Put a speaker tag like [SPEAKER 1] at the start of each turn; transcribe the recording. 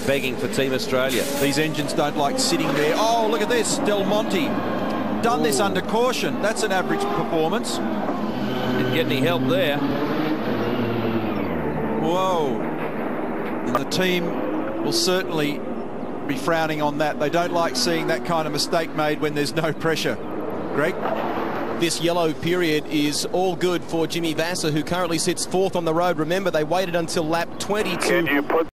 [SPEAKER 1] begging for Team Australia.
[SPEAKER 2] These engines don't like sitting there. Oh, look at this. Delmonte done this under caution. That's an average performance.
[SPEAKER 1] Didn't get any help there.
[SPEAKER 2] Whoa. And the team will certainly be frowning on that. They don't like seeing that kind of mistake made when there's no pressure. Greg?
[SPEAKER 3] This yellow period is all good for Jimmy Vasser, who currently sits fourth on the road. Remember, they waited until lap 20 to